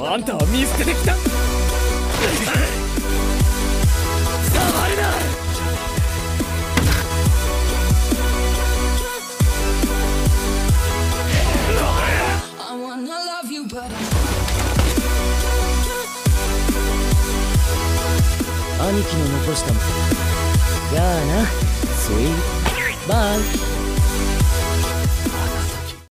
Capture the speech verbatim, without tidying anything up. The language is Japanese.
あんたは見捨ててきた。触るな。兄貴の残したもん。じゃあな、スイートバイ。